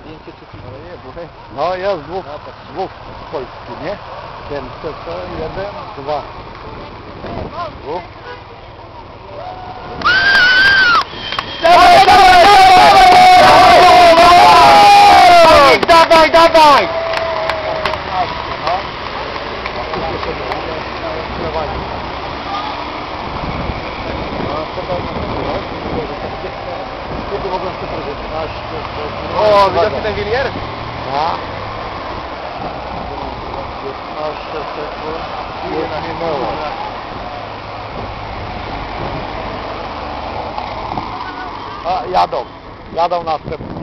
zdjęcie czy film? Ale nie, bo No jest dwóch z Polski, nie? Ten CC, jeden, dwa. Dwóch. Dawaj, dawaj! O, widocznie ten Willier? No. 15 sekund. Już minęło. A, jadą następny.